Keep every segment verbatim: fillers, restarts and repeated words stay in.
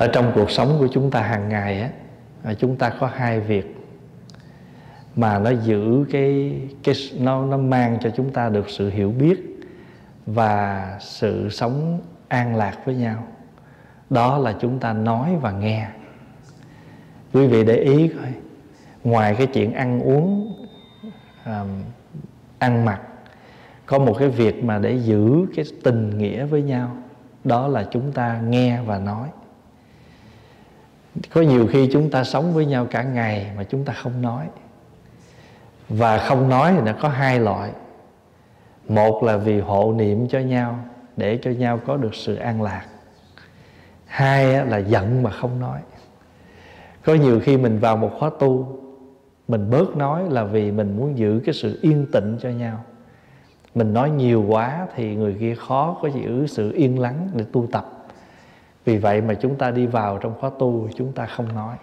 Ở trong cuộc sống của chúng ta hàng ngày á, chúng ta có hai việc mà nó giữ cái cái nó nó mang cho chúng ta được sự hiểu biết và sự sống an lạc với nhau. Đó là chúng ta nói và nghe. Quý vị để ý coi, ngoài cái chuyện ăn uống, um, ăn mặc, có một cái việc mà để giữ cái tình nghĩa với nhau, đó là chúng ta nghe và nói. Có nhiều khi chúng ta sống với nhau cả ngày mà chúng ta không nói. Và không nói thì nó có hai loại. Một là vì hộ niệm cho nhau, để cho nhau có được sự an lạc. Hai là giận mà không nói. Có nhiều khi mình vào một khóa tu, mình bớt nói là vì mình muốn giữ cái sự yên tĩnh cho nhau. Mình nói nhiều quá thì người kia khó có giữ sự yên lắng để tu tập. Vì vậy mà chúng ta đi vào trong khóa tu, chúng ta không nói.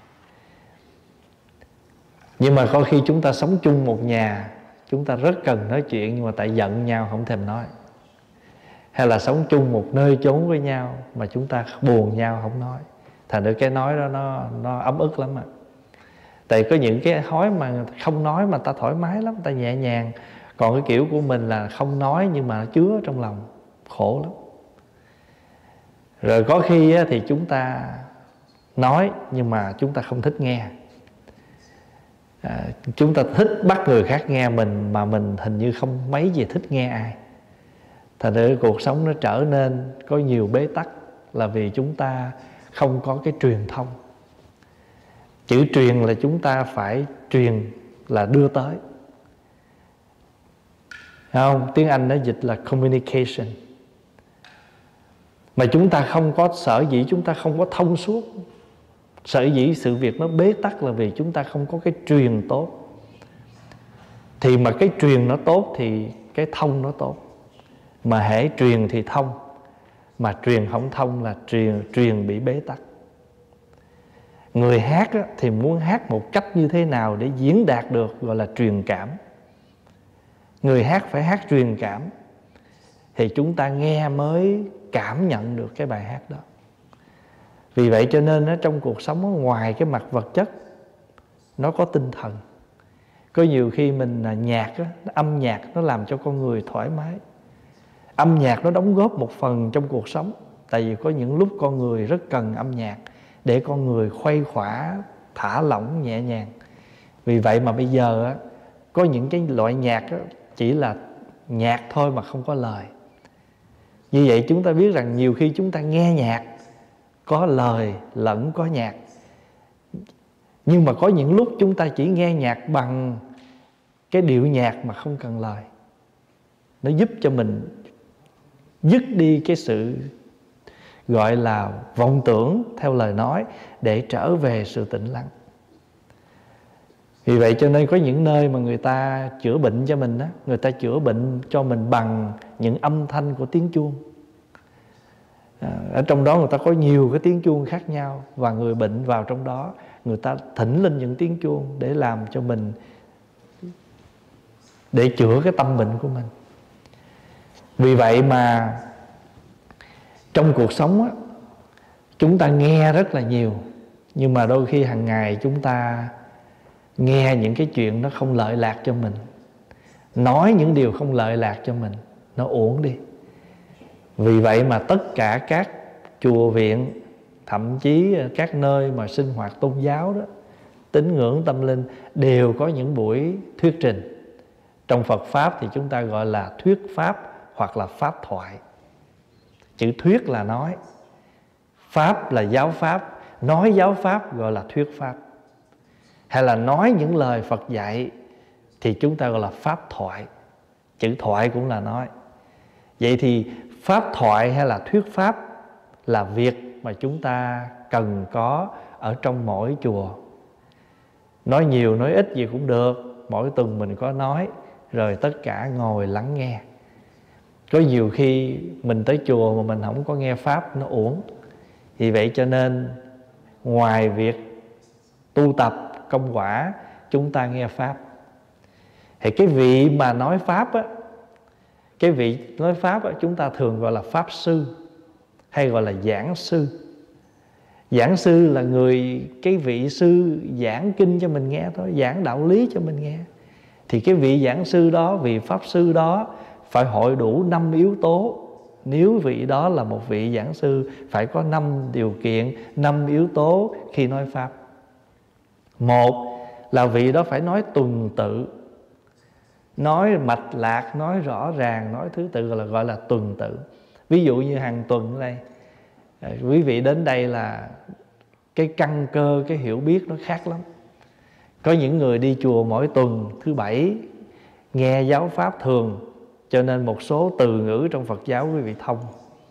Nhưng mà có khi chúng ta sống chung một nhà, chúng ta rất cần nói chuyện, nhưng mà tại giận nhau không thèm nói. Hay là sống chung một nơi chốn với nhau mà chúng ta buồn nhau không nói. Thành ra cái nói đó nó, nó ấm ức lắm ạ. Tại có những cái hói mà không nói mà ta thoải mái lắm, ta nhẹ nhàng. Còn cái kiểu của mình là không nói nhưng mà chứa trong lòng, khổ lắm. Rồi có khi thì chúng ta nói nhưng mà chúng ta không thích nghe. à, Chúng ta thích bắt người khác nghe mình, mà mình hình như không mấy gì thích nghe ai. Thành ra cuộc sống nó trở nên có nhiều bế tắc, là vì chúng ta không có cái truyền thông. Chữ truyền là chúng ta phải truyền là đưa tới, không? Tiếng Anh nó dịch là communication. Mà chúng ta không có, sở dĩ chúng ta không có thông suốt, sở dĩ sự việc nó bế tắc là vì chúng ta không có cái truyền tốt. Thì mà cái truyền nó tốt thì cái thông nó tốt. Mà hễ truyền thì thông, mà truyền không thông là truyền, truyền bị bế tắc. Người hát á, thì muốn hát một cách như thế nào để diễn đạt được, gọi là truyền cảm. Người hát phải hát truyền cảm, thì chúng ta nghe mới cảm nhận được cái bài hát đó. Vì vậy cho nên á, trong cuộc sống, ngoài cái mặt vật chất, nó có tinh thần. Có nhiều khi mình là nhạc á, âm nhạc nó làm cho con người thoải mái. Âm nhạc nó đóng góp một phần trong cuộc sống. Tại vì có những lúc con người rất cần âm nhạc để con người khuây khỏa, thả lỏng, nhẹ nhàng. Vì vậy mà bây giờ á, có những cái loại nhạc á, chỉ là nhạc thôi mà không có lời. Như vậy chúng ta biết rằng nhiều khi chúng ta nghe nhạc có lời lẫn có nhạc. Nhưng mà có những lúc chúng ta chỉ nghe nhạc bằng cái điệu nhạc mà không cần lời. Nó giúp cho mình dứt đi cái sự gọi là vọng tưởng theo lời nói, để trở về sự tĩnh lặng. Vì vậy cho nên có những nơi mà người ta chữa bệnh cho mình đó, người ta chữa bệnh cho mình bằng những âm thanh của tiếng chuông. Ở trong đó người ta có nhiều cái tiếng chuông khác nhau, và người bệnh vào trong đó, người ta thỉnh lên những tiếng chuông để làm cho mình, để chữa cái tâm bệnh của mình. Vì vậy mà trong cuộc sống á, chúng ta nghe rất là nhiều, nhưng mà đôi khi hàng ngày chúng ta nghe những cái chuyện nó không lợi lạc cho mình, nói những điều không lợi lạc cho mình, nó uổng đi. Vì vậy mà tất cả các chùa viện, thậm chí các nơi mà sinh hoạt tôn giáo đó, tín ngưỡng tâm linh, đều có những buổi thuyết trình. Trong Phật Pháp thì chúng ta gọi là thuyết Pháp hoặc là Pháp thoại. Chữ thuyết là nói, Pháp là giáo Pháp, nói giáo Pháp gọi là thuyết Pháp. Hay là nói những lời Phật dạy thì chúng ta gọi là Pháp thoại. Chữ thoại cũng là nói. Vậy thì Pháp thoại hay là thuyết Pháp là việc mà chúng ta cần có ở trong mỗi chùa. Nói nhiều nói ít gì cũng được, mỗi tuần mình có nói, rồi tất cả ngồi lắng nghe. Có nhiều khi mình tới chùa mà mình không có nghe Pháp, nó uổng. Vì vậy cho nên ngoài việc tu tập công quả, chúng ta nghe Pháp. Thì cái vị mà nói Pháp á, cái vị nói Pháp á, chúng ta thường gọi là Pháp sư, hay gọi là giảng sư. Giảng sư là người, cái vị sư giảng kinh cho mình nghe thôi, giảng đạo lý cho mình nghe. Thì cái vị giảng sư đó, vị pháp sư đó phải hội đủ năm yếu tố. Nếu vị đó là một vị giảng sư, phải có năm điều kiện, năm yếu tố khi nói pháp. Một là vị đó phải nói tuần tự, nói mạch lạc, nói rõ ràng, nói thứ tự, gọi là gọi là tuần tự. Ví dụ như hàng tuần ở đây, quý vị đến đây là cái căn cơ, cái hiểu biết nó khác lắm. Có những người đi chùa mỗi tuần thứ bảy nghe giáo pháp thường, cho nên một số từ ngữ trong Phật giáo quý vị thông.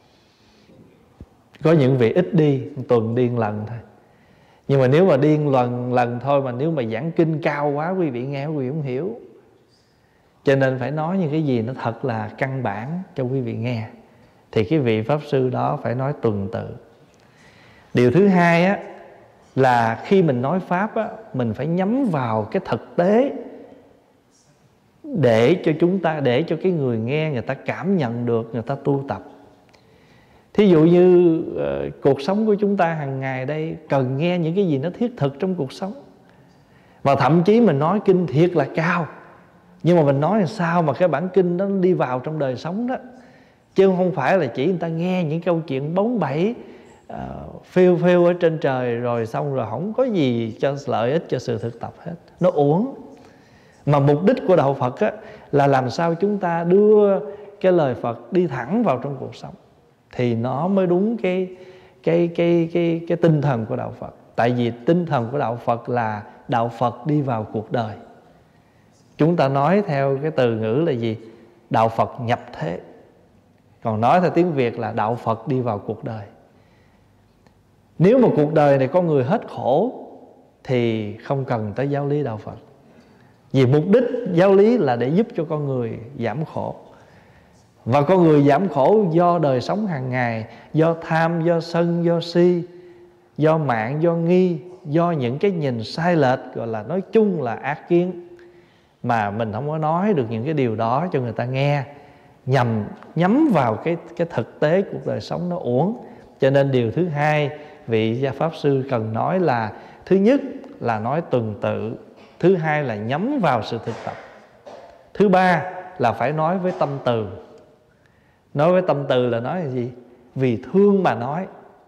Có những vị ít đi, tuần đi một lần thôi. Nhưng mà nếu mà đi một lần lần thôi, mà nếu mà giảng kinh cao quá, quý vị nghe quý vị không hiểu. Cho nên phải nói những cái gì nó thật là căn bản cho quý vị nghe. Thì cái vị pháp sư đó phải nói tuần tự. Điều thứ hai á, là khi mình nói pháp á, mình phải nhắm vào cái thực tế, để cho chúng ta, để cho cái người nghe người ta cảm nhận được, người ta tu tập. Thí dụ như uh, cuộc sống của chúng ta hàng ngày đây cần nghe những cái gì nó thiết thực trong cuộc sống. Và thậm chí mình nói kinh thiệt là cao, nhưng mà mình nói làm sao mà cái bản kinh nó đi vào trong đời sống đó. Chứ không phải là chỉ người ta nghe những câu chuyện bóng bẩy, uh, phêu phêu ở trên trời, rồi xong rồi không có gì cho lợi ích cho sự thực tập hết. Nó uổng. Mà mục đích của Đạo Phật á, là làm sao chúng ta đưa cái lời Phật đi thẳng vào trong cuộc sống, thì nó mới đúng cái, cái, cái, cái, cái tinh thần của Đạo Phật. Tại vì tinh thần của Đạo Phật là Đạo Phật đi vào cuộc đời. Chúng ta nói theo cái từ ngữ là gì? Đạo Phật nhập thế. Còn nói theo tiếng Việt là Đạo Phật đi vào cuộc đời. Nếu mà cuộc đời này có người hết khổ thì không cần tới giáo lý Đạo Phật. Vì mục đích giáo lý là để giúp cho con người giảm khổ. Và con người giảm khổ do đời sống hàng ngày, do tham, do sân, do si, do mạng, do nghi, do những cái nhìn sai lệch, gọi là nói chung là ác kiến. Mà mình không có nói được những cái điều đó cho người ta nghe, nhằm nhắm vào cái, cái thực tế cuộc đời sống nó uổng. Cho nên điều thứ hai vị gia pháp sư cần nói là, thứ nhất là nói tuần tự, thứ hai là nhắm vào sự thực tập, thứ ba là phải nói với tâm từ. Nói với tâm từ là nói là gì? Vì thương mà nói.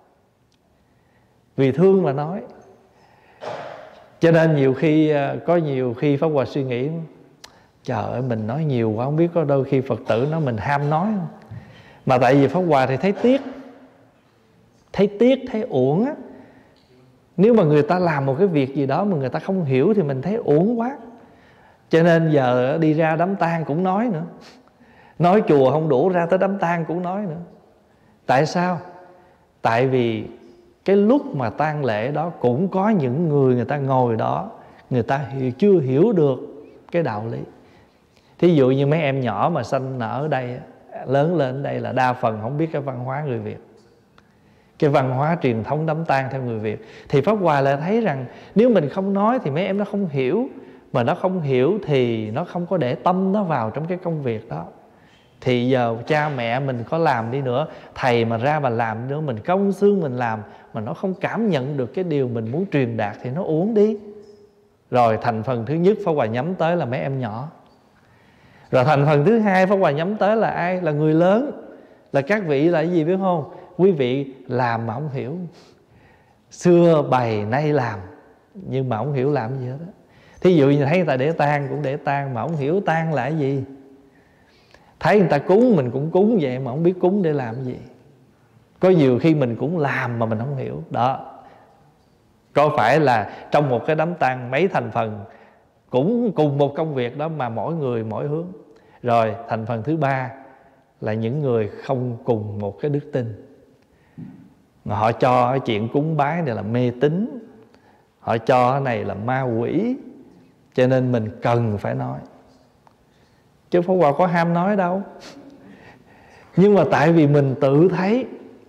Vì thương mà nói. Cho nên nhiều khi, có nhiều khi Pháp Hòa suy nghĩ, trời ơi mình nói nhiều quá, không biết có đôi khi Phật tử nói mình ham nói không. Mà tại vì Pháp Hòa thì thấy tiếc, Thấy tiếc, thấy uổng á. Nếu mà người ta làm một cái việc gì đó mà người ta không hiểu thì mình thấy uổng quá. Cho nên giờ đi ra đám tang cũng nói nữa. Nói chùa không đủ, ra tới đám tang cũng nói nữa. Tại sao? Tại vì cái lúc mà tang lễ đó cũng có những người người ta ngồi đó, người ta chưa hiểu được cái đạo lý. Thí dụ như mấy em nhỏ mà sanh nở ở đây, lớn lên ở đây là đa phần không biết cái văn hóa người Việt, cái văn hóa truyền thống đám tang theo người Việt. Thì Pháp Hòa lại thấy rằng nếu mình không nói thì mấy em nó không hiểu. Mà nó không hiểu thì nó không có để tâm nó vào trong cái công việc đó. Thì giờ cha mẹ mình có làm đi nữa, thầy mà ra mà làm nữa, mình công xương mình làm, mà nó không cảm nhận được cái điều mình muốn truyền đạt thì nó uổng đi. Rồi thành phần thứ nhất Pháp Hòa nhắm tới là mấy em nhỏ. Rồi thành phần thứ hai Pháp Hòa nhắm tới là ai? Là người lớn. Là các vị là cái gì biết không? Quý vị làm mà không hiểu. Xưa bày nay làm, nhưng mà không hiểu làm gì hết đó. Thí dụ như thấy người ta để tang cũng để tang, mà không hiểu tang là cái gì. Thấy người ta cúng mình cũng cúng vậy, mà không biết cúng để làm cái gì. Có nhiều khi mình cũng làm mà mình không hiểu. Đó, có phải là trong một cái đám tang mấy thành phần cũng cùng một công việc đó, mà mỗi người mỗi hướng. Rồi thành phần thứ ba là những người không cùng một cái đức tin. Họ cho cái chuyện cúng bái này là mê tín, họ cho cái này là ma quỷ. Cho nên mình cần phải nói. Chứ Pháp Hòa có ham nói đâu. Nhưng mà tại vì mình tự thấy,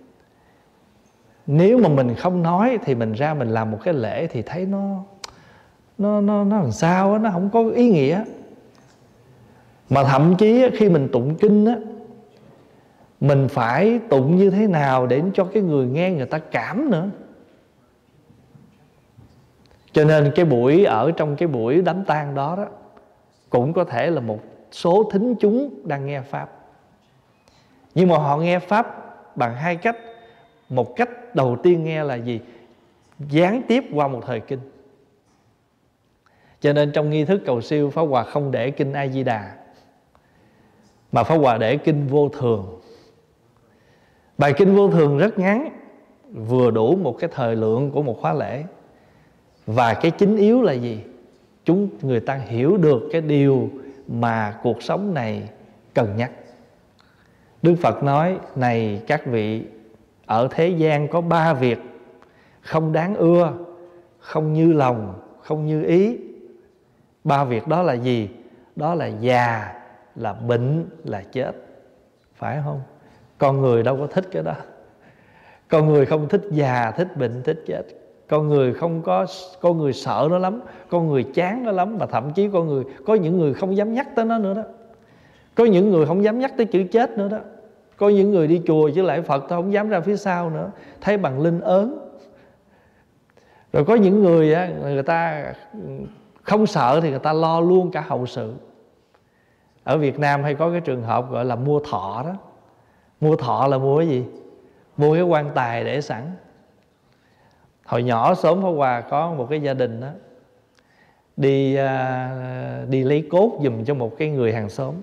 nếu mà mình không nói thì mình ra mình làm một cái lễ thì thấy nó Nó nó nó làm sao đó, nó không có ý nghĩa. Mà thậm chí khi mình tụng kinh á, mình phải tụng như thế nào để cho cái người nghe người ta cảm nữa. Cho nên cái buổi ở trong cái buổi đám tang đó đó cũng có thể là một số thính chúng đang nghe pháp. Nhưng mà họ nghe pháp bằng hai cách. Một cách đầu tiên nghe là gì? Gián tiếp qua một thời kinh. Cho nên trong nghi thức cầu siêu, Pháp Hòa không để kinh A Di Đà, mà Pháp Hòa để kinh Vô Thường. Bài kinh Vô Thường rất ngắn, vừa đủ một cái thời lượng của một khóa lễ. Và cái chính yếu là gì? Chúng người ta hiểu được cái điều mà cuộc sống này cần nhắc. Đức Phật nói: này các vị, ở thế gian có ba việc không đáng ưa, không như lòng, không như ý. Ba việc đó là gì? Đó là già, là bệnh, là chết. Phải không? Con người đâu có thích cái đó. Con người không thích già, thích bệnh, thích chết. Con người không có, con người sợ nó lắm, con người chán nó lắm. Mà thậm chí con người, có những người không dám nhắc tới nó nữa đó. Có những người không dám nhắc tới chữ chết nữa đó. Có những người đi chùa chứ lại Phật tôi không dám ra phía sau nữa, thấy bằng linh ớn. Rồi có những người á, người ta không sợ thì người ta lo luôn cả hậu sự. Ở Việt Nam hay có cái trường hợp gọi là mua thọ đó. Mua thọ là mua cái gì? Mua cái quan tài để sẵn. Hồi nhỏ sớm Pháp Hòa có một cái gia đình đó, đi uh, đi lấy cốt giùm cho một cái người hàng xóm.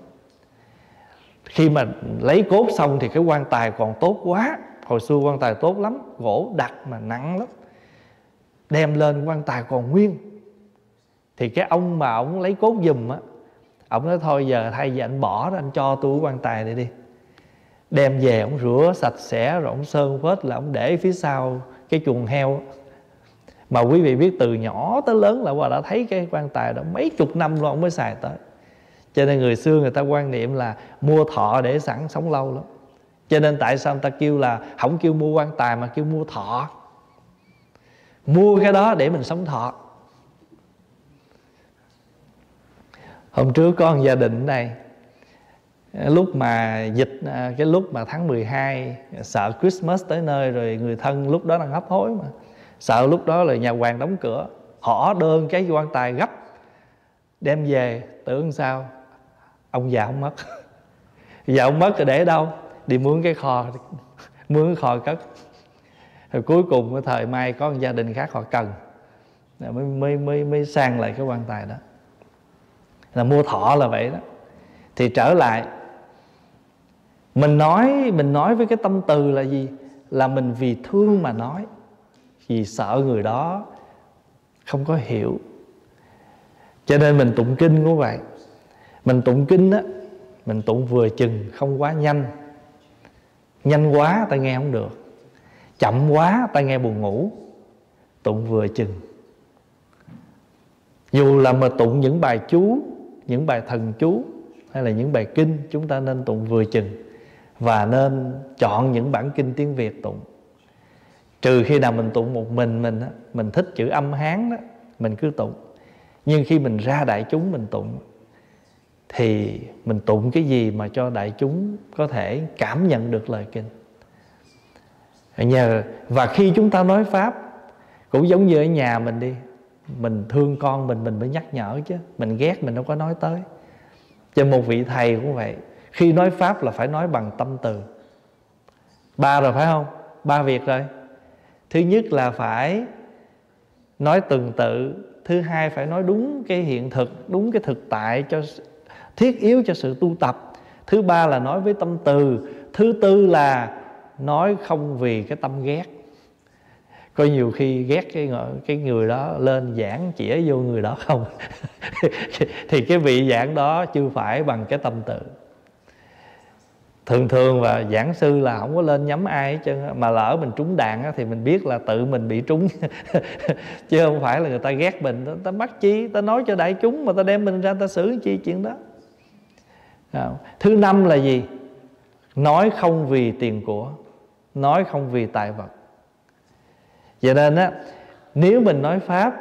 Khi mà lấy cốt xong thì cái quan tài còn tốt quá. Hồi xưa quan tài tốt lắm, gỗ đặc mà nặng lắm. Đem lên quan tài còn nguyên. Thì cái ông mà ông lấy cốt giùm á, ông nói thôi giờ thay vì anh bỏ đó, anh cho tôi quan tài này đi. Đem về ông rửa sạch sẽ rồi ông sơn phết là ông để phía sau cái chuồng heo. Mà quý vị biết từ nhỏ tới lớn là Hòa đã thấy cái quan tài đó mấy chục năm rồi ông mới xài tới. Cho nên người xưa người ta quan niệm là mua thọ để sẵn sống lâu lắm. Cho nên tại sao người ta kêu là không kêu mua quan tài mà kêu mua thọ. Mua cái đó để mình sống thọ. Hôm trước có một gia đình ở đây, lúc mà dịch, cái lúc mà tháng mười hai, sợ Christmas tới nơi rồi, người thân lúc đó đang hấp hối mà, sợ lúc đó là nhà hoàng đóng cửa, họ đơn cái quan tài gấp đem về. Tưởng sao ông già ông mất. Giờ ông mất rồi để đâu? Đi mướn cái kho, mướn cái kho cất. Rồi cuối cùng cái thời mai có một gia đình khác họ cần, mới mới mới mới sang lại cái quan tài đó. Là mua thọ là vậy đó. Thì trở lại, mình nói mình nói với cái tâm từ là gì? Là mình vì thương mà nói, vì sợ người đó không có hiểu. Cho nên mình tụng kinh cũng vậy. Mình tụng kinh á, mình tụng vừa chừng, không quá nhanh. Nhanh quá ta nghe không được, chậm quá ta nghe buồn ngủ. Tụng vừa chừng. Dù là mà tụng những bài chú, những bài thần chú hay là những bài kinh, chúng ta nên tụng vừa chừng. Và nên chọn những bản kinh tiếng Việt tụng. Trừ khi nào mình tụng một mình mình á, mình thích chữ âm Hán đó, mình cứ tụng. Nhưng khi mình ra đại chúng mình tụng, thì mình tụng cái gì mà cho đại chúng có thể cảm nhận được lời kinh. Nhờ, và khi chúng ta nói Pháp, cũng giống như ở nhà mình đi, mình thương con mình, mình mới nhắc nhở chứ. Mình ghét mình đâu có nói tới. Cho một vị thầy cũng vậy. Khi nói Pháp là phải nói bằng tâm từ. Ba rồi phải không? Ba việc rồi. Thứ nhất là phải nói tuần tự. Thứ hai phải nói đúng cái hiện thực, đúng cái thực tại, cho thiết yếu cho sự tu tập. Thứ ba là nói với tâm từ. Thứ tư là nói không vì cái tâm ghét. Có nhiều khi ghét cái, cái người đó lên giảng chĩa vô người đó không thì cái vị giảng đó chưa phải bằng cái tâm từ. Thường thường và giảng sư là không có lên nhắm ai hết trơn. Mà lỡ mình trúng đạn thì mình biết là tự mình bị trúng chứ không phải là người ta ghét mình. Ta bắt chi, ta nói cho đại chúng mà ta đem mình ra ta xử chi chuyện đó. Thứ năm là gì? Nói không vì tiền của, nói không vì tài vật. Vậy nên á, nếu mình nói Pháp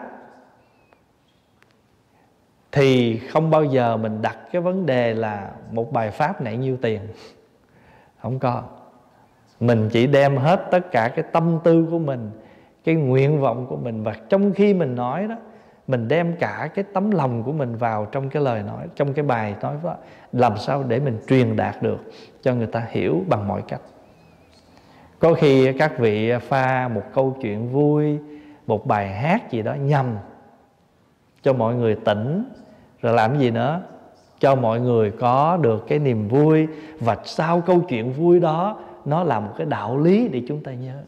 thì không bao giờ mình đặt cái vấn đề là một bài Pháp này nhiêu tiền. Không có. Mình chỉ đem hết tất cả cái tâm tư của mình, cái nguyện vọng của mình. Và trong khi mình nói đó, mình đem cả cái tấm lòng của mình vào trong cái lời nói, trong cái bài nói đó, làm sao để mình truyền đạt được cho người ta hiểu bằng mọi cách. Có khi các vị pha một câu chuyện vui, một bài hát gì đó nhằm cho mọi người tỉnh, rồi làm gì nữa, cho mọi người có được cái niềm vui. Và sau câu chuyện vui đó, nó là một cái đạo lý để chúng ta nhớ.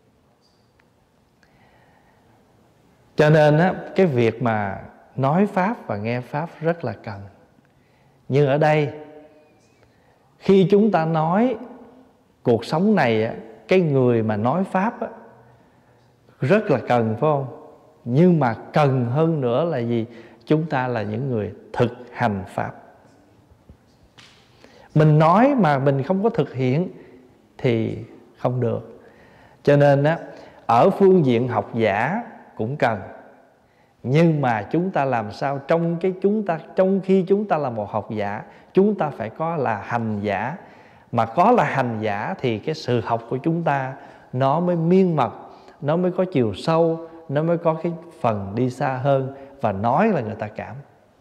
Cho nên á, cái việc mà nói Pháp và nghe Pháp rất là cần. Nhưng ở đây, khi chúng ta nói cuộc sống này á, cái người mà nói Pháp á, rất là cần, phải không? Nhưng mà cần hơn nữa là gì? Chúng ta là những người thực hành Pháp. Mình nói mà mình không có thực hiện thì không được. Cho nên á, ở phương diện học giả cũng cần. Nhưng mà chúng ta làm sao trong cái chúng ta trong khi chúng ta là một học giả, chúng ta phải có là hành giả. Mà có là hành giả thì cái sự học của chúng ta nó mới miên mật, nó mới có chiều sâu, nó mới có cái phần đi xa hơn, và nói là người ta cảm.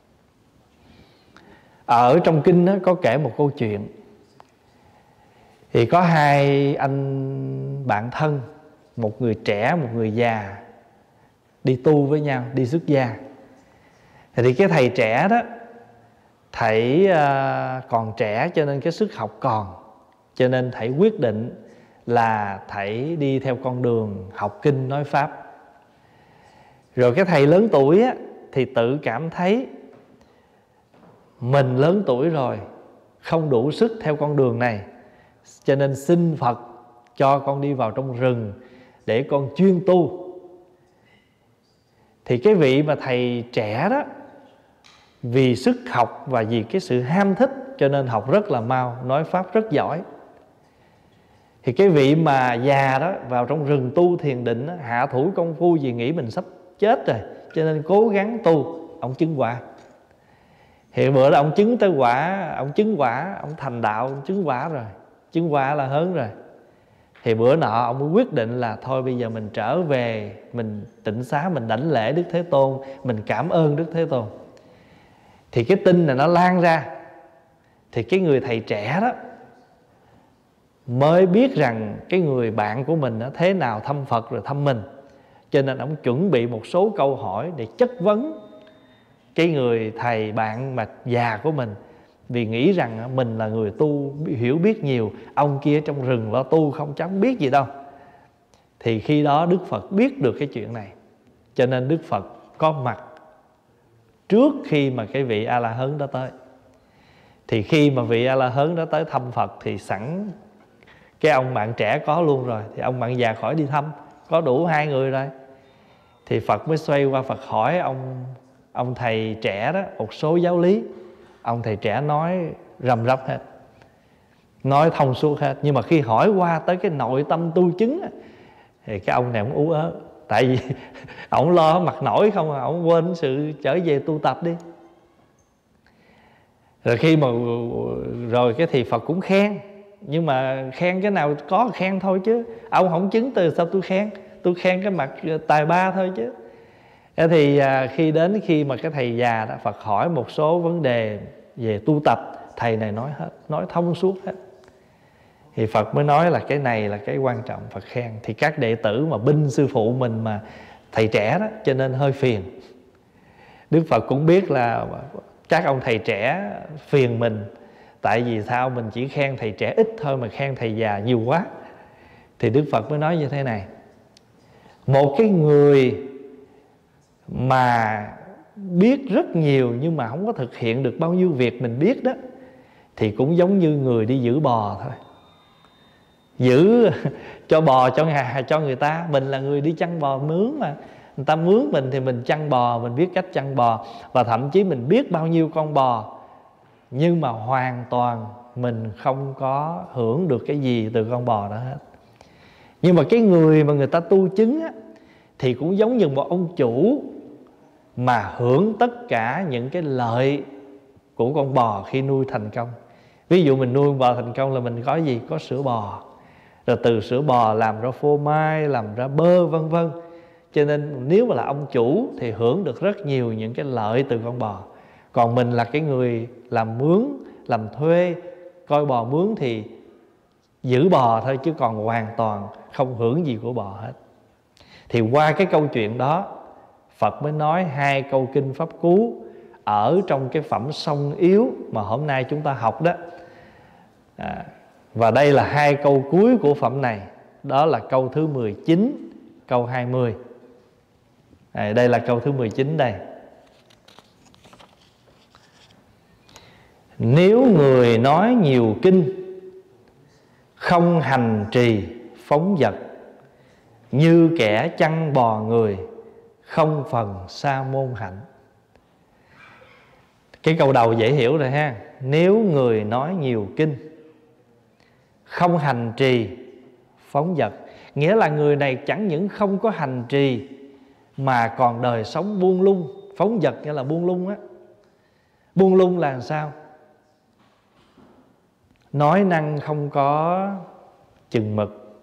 Ở trong kinh đó, có kể một câu chuyện. Thì có hai anh bạn thân, một người trẻ, một người già, đi tu với nhau, đi xuất gia. Thì cái thầy trẻ đó, thầy uh, còn trẻ cho nên cái sức học còn. Cho nên thầy quyết định là thầy đi theo con đường học kinh nói Pháp. Rồi cái thầy lớn tuổi á, thì tự cảm thấy mình lớn tuổi rồi, không đủ sức theo con đường này, cho nên xin Phật cho con đi vào trong rừng để con chuyên tu. Thì cái vị mà thầy trẻ đó, vì sức học và vì cái sự ham thích cho nên học rất là mau, nói Pháp rất giỏi. Thì cái vị mà già đó vào trong rừng tu thiền định đó, hạ thủ công phu vì nghĩ mình sắp chết rồi, cho nên cố gắng tu. Ông chứng quả. Hiện bữa đó ông chứng tới quả, ông chứng quả, ông thành đạo, ông chứng quả rồi, chứng quả là hớn rồi. Thì bữa nọ ông mới quyết định là thôi bây giờ mình trở về, mình tịnh xá, mình đảnh lễ Đức Thế Tôn, mình cảm ơn Đức Thế Tôn. Thì cái tin này nó lan ra, thì cái người thầy trẻ đó mới biết rằng cái người bạn của mình đó thế nào thăm Phật rồi thăm mình. Cho nên ông chuẩn bị một số câu hỏi để chất vấn cái người thầy bạn mà già của mình, vì nghĩ rằng mình là người tu hiểu biết nhiều, ông kia trong rừng lo tu không chẳng biết gì đâu. Thì khi đó Đức Phật biết được cái chuyện này, cho nên Đức Phật có mặt trước khi mà cái vị A-la-hớn đó tới. Thì khi mà vị A-la-hớn đó tới thăm Phật thì sẵn cái ông bạn trẻ có luôn rồi, thì ông bạn già khỏi đi thăm, có đủ hai người rồi. Thì Phật mới xoay qua Phật hỏi ông ông thầy trẻ đó một số giáo lý. Ông thầy trẻ nói răm rắp hết, nói thông suốt hết. Nhưng mà khi hỏi qua tới cái nội tâm tu chứng thì cái ông này ông ú ớ. Tại vì ông lo mặt nổi không à, ông quên sự trở về tu tập đi. Rồi khi mà rồi cái thì Phật cũng khen. Nhưng mà khen cái nào có khen thôi chứ, ông không chứng từ sao tôi khen. Tôi khen cái mặt tài ba thôi chứ. Thế thì à, khi đến khi mà cái thầy già đó, Phật hỏi một số vấn đề về tu tập, thầy này nói hết, nói thông suốt hết. Thì Phật mới nói là cái này là cái quan trọng, Phật khen. Thì các đệ tử mà binh sư phụ mình mà thầy trẻ đó, cho nên hơi phiền. Đức Phật cũng biết là các ông thầy trẻ phiền mình, tại vì sao mình chỉ khen thầy trẻ ít thôi mà khen thầy già nhiều quá. Thì Đức Phật mới nói như thế này: một cái người mà biết rất nhiều nhưng mà không có thực hiện được bao nhiêu việc mình biết đó, thì cũng giống như người đi giữ bò thôi. Giữ cho bò cho ngà cho người ta, mình là người đi chăn bò mướn mà. Người ta mướn mình thì mình chăn bò, mình biết cách chăn bò, và thậm chí mình biết bao nhiêu con bò, nhưng mà hoàn toàn mình không có hưởng được cái gì từ con bò đó hết. Nhưng mà cái người mà người ta tu chứng á, thì cũng giống như một ông chủ mà hưởng tất cả những cái lợi của con bò khi nuôi thành công. Ví dụ mình nuôi bò thành công là mình có gì? Có sữa bò, rồi từ sữa bò làm ra phô mai, làm ra bơ vân vân. Cho nên nếu mà là ông chủ thì hưởng được rất nhiều những cái lợi từ con bò. Còn mình là cái người làm mướn, làm thuê, coi bò mướn thì giữ bò thôi, chứ còn hoàn toàn không hưởng gì của bò hết. Thì qua cái câu chuyện đó, Phật mới nói hai câu kinh pháp cú ở trong cái phẩm Song Yếu mà hôm nay chúng ta học đó. à, Và đây là hai câu cuối của phẩm này. Đó là câu thứ mười chín, câu hai mươi. à, Đây là câu thứ mười chín đây. Nếu người nói nhiều kinh, không hành trì phóng dật, như kẻ chăn bò người, không phần sa môn hạnh. Cái câu đầu dễ hiểu rồi ha. Nếu người nói nhiều kinh, không hành trì phóng dật, nghĩa là người này chẳng những không có hành trì mà còn đời sống buông lung. Phóng dật nghĩa là buông lung á. Buông lung là làm sao? Nói năng không có chừng mực.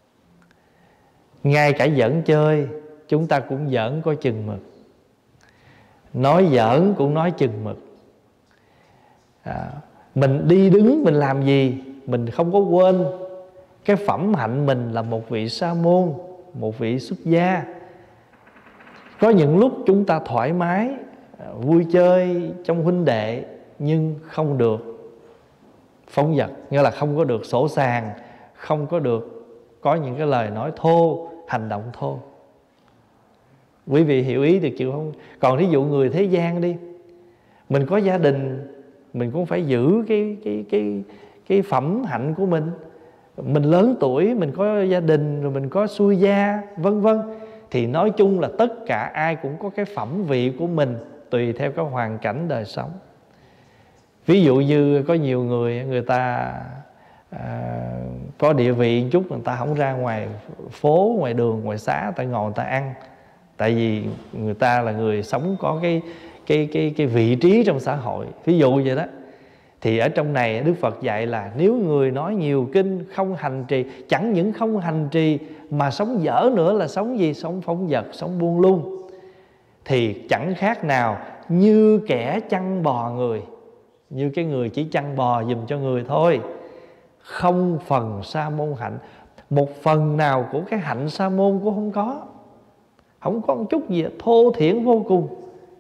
Ngay cả giỡn chơi chúng ta cũng giỡn có chừng mực, nói giỡn cũng nói chừng mực. à, Mình đi đứng mình làm gì mình không có quên cái phẩm hạnh mình là một vị sa môn, một vị xuất gia. Có những lúc chúng ta thoải mái vui chơi trong huynh đệ, nhưng không được phóng dật, nghĩa là không có được sỗ sàng, không có được có những cái lời nói thô, hành động thô. Quý vị hiểu ý được chịu không? Còn thí dụ người thế gian đi, mình có gia đình, mình cũng phải giữ cái cái cái cái phẩm hạnh của mình. Mình lớn tuổi, mình có gia đình, rồi mình có xuôi gia, vân vân. Thì nói chung là tất cả ai cũng có cái phẩm vị của mình, tùy theo cái hoàn cảnh đời sống. Ví dụ như có nhiều người, người ta à, có địa vị một chút, người ta không ra ngoài phố, ngoài đường, ngoài xá, người ta ngồi người ta ăn. Tại vì người ta là người sống có cái cái cái cái vị trí trong xã hội, ví dụ vậy đó. Thì ở trong này Đức Phật dạy là nếu người nói nhiều kinh, không hành trì, chẳng những không hành trì mà sống dở nữa, là sống gì? Sống phóng dật, sống buông lung, thì chẳng khác nào như kẻ chăn bò người. Như cái người chỉ chăn bò giùm cho người thôi, không phần sa môn hạnh. Một phần nào của cái hạnh sa môn cũng không có. Không có một chút gì, thô thiển vô cùng.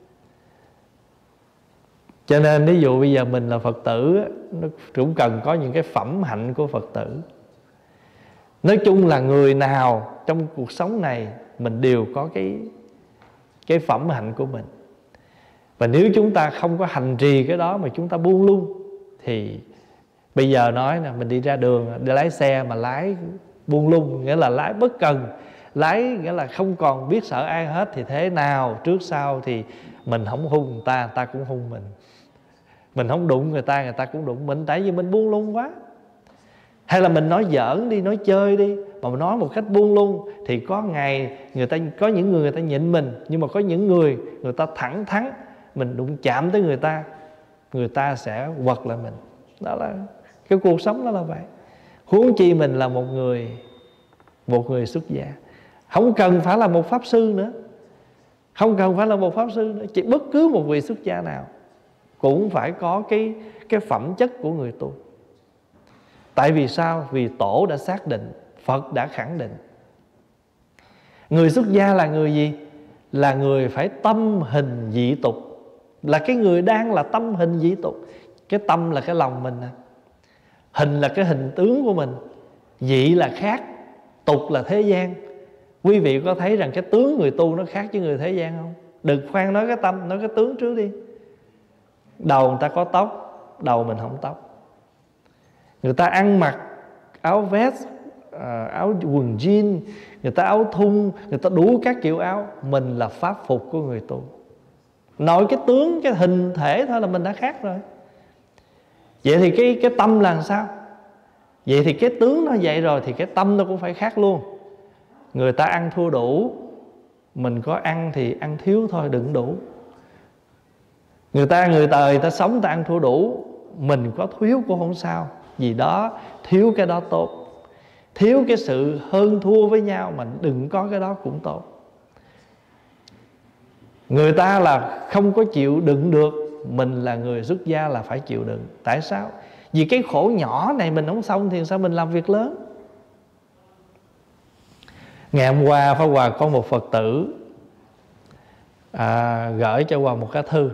Cho nên ví dụ bây giờ mình là Phật tử, nó cũng cần có những cái phẩm hạnh của Phật tử. Nói chung là người nào trong cuộc sống này mình đều có cái cái phẩm hạnh của mình. Và nếu chúng ta không có hành trì cái đó mà chúng ta buông lung, thì bây giờ nói nè, mình đi ra đường để lái xe mà lái buông lung, nghĩa là lái bất cần, lái nghĩa là không còn biết sợ ai hết, thì thế nào trước sau thì mình không hung người ta, người ta cũng hung mình. Mình không đụng người ta, người ta cũng đụng mình, tại vì mình buông lung quá. Hay là mình nói giỡn đi, nói chơi đi, mà mình nói một cách buông lung, thì có ngày người ta, có những người người ta nhịn mình, nhưng mà có những người người ta thẳng thắn, mình đụng chạm tới người ta, người ta sẽ quật lại mình. Đó là cái cuộc sống, đó là vậy. Huống chi mình là một người một người xuất gia, không cần phải là một pháp sư nữa, không cần phải là một pháp sư nữa, chỉ bất cứ một vị xuất gia nào cũng phải có cái cái phẩm chất của người tu. Tại vì sao? Vì Tổ đã xác định, Phật đã khẳng định. Người xuất gia là người gì? Là người phải tâm hình dị tục, là cái người đang là tâm hình dị tục. Cái tâm là cái lòng mình, hình là cái hình tướng của mình, dị là khác, tục là thế gian. Quý vị có thấy rằng cái tướng người tu nó khác với người thế gian không? Đừng khoan nói cái tâm, nói cái tướng trước đi. Đầu người ta có tóc, đầu mình không tóc. Người ta ăn mặc áo vest, áo quần jean, người ta áo thun, người ta đủ các kiểu áo. Mình là pháp phục của người tu. Nói cái tướng, cái hình thể thôi là mình đã khác rồi. Vậy thì cái, cái tâm là làm sao? Vậy thì cái tướng nó vậy rồi, thì cái tâm nó cũng phải khác luôn. Người ta ăn thua đủ, mình có ăn thì ăn thiếu thôi, đừng đủ. Người ta người ta, người ta sống người ta ăn thua đủ, mình có thiếu cũng không sao, vì đó thiếu cái đó tốt. thiếu cái sự hơn thua với nhau, mà đừng có cái đó cũng tốt. Người ta là không có chịu đựng được, mình là người xuất gia là phải chịu đựng. Tại sao? Vì cái khổ nhỏ này mình không xong thì sao mình làm việc lớn? Ngày hôm qua Pháp Hòa có một Phật tử à, gửi cho Hòa một cái thư.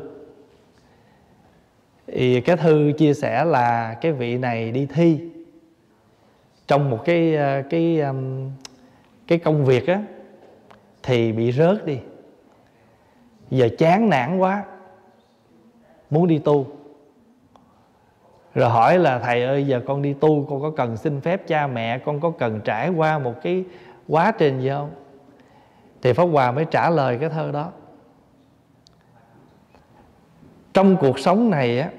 Thì cái thư chia sẻ là cái vị này đi thi trong một cái cái cái công việc á, thì bị rớt đi. Giờ chán nản quá, muốn đi tu. Rồi hỏi là thầy ơi, giờ con đi tu con có cần xin phép cha mẹ, con có cần trải qua một cái quá trình gì không? Thì Pháp Hòa mới trả lời cái thơ đó. Trong cuộc sống này á,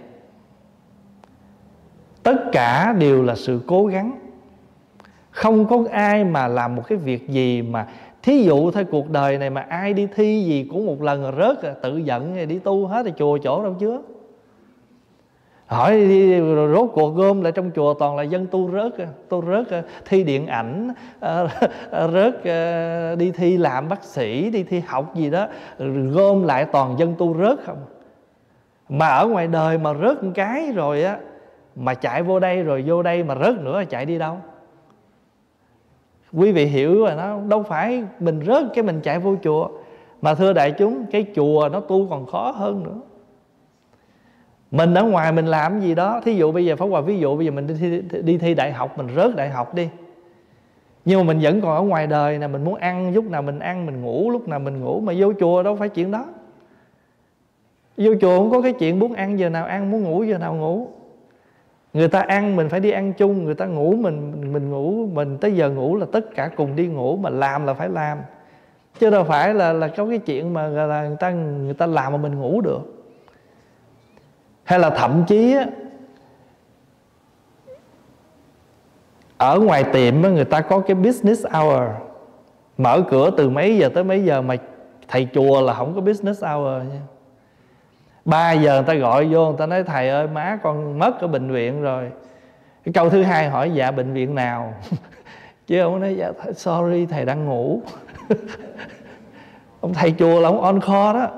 tất cả đều là sự cố gắng. Không có ai mà làm một cái việc gì mà, thí dụ thôi, cuộc đời này mà ai đi thi gì cũng một lần rồi rớt rồi, tự giận rồi đi tu hết, thì chùa chỗ đâu chứa. Hỏi đi, rồi rốt cuộc gom lại trong chùa toàn là dân tu rớt, tu rớt thi điện ảnh, rớt đi thi làm bác sĩ, đi thi học gì đó, gom lại toàn dân tu rớt không. Mà ở ngoài đời mà rớt một cái rồi á, mà chạy vô đây rồi vô đây mà rớt nữa là chạy đi đâu? Quý vị hiểu rồi, nó đâu phải mình rớt cái mình chạy vô chùa. Mà thưa đại chúng, cái chùa nó tu còn khó hơn nữa. Mình ở ngoài mình làm gì đó, thí dụ bây giờ Pháp Hòa ví dụ bây giờ mình đi thi, đi thi đại học, mình rớt đại học đi, nhưng mà mình vẫn còn ở ngoài đời nè, mình muốn ăn lúc nào mình ăn, mình ngủ lúc nào mình ngủ. Mà vô chùa đâu phải chuyện đó. Vô chùa không có cái chuyện muốn ăn giờ nào ăn, muốn ngủ giờ nào ngủ. Người ta ăn mình phải đi ăn chung, người ta ngủ mình mình ngủ, mình tới giờ ngủ là tất cả cùng đi ngủ, mà làm là phải làm. Chứ đâu phải là là có cái chuyện mà là người ta người ta làm mà mình ngủ được. Hay là thậm chí á, ở ngoài tiệm á, người ta có cái business hour, mở cửa từ mấy giờ tới mấy giờ, mà thầy chùa là không có business hour nha. Ba giờ người ta gọi vô, người ta nói thầy ơi má con mất ở bệnh viện rồi. Cái câu thứ hai hỏi dạ bệnh viện nào? Chứ ông nói dạ sorry thầy đang ngủ. Ông thầy chùa là ông on call đó.